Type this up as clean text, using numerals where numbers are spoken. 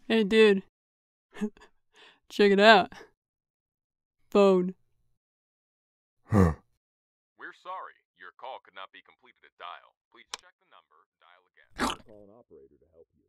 Hey, dude. Check it out. Phone. Huh. We're sorry. Your call could not be completed at dial. Please check the number, dial again. Call an operator to help you.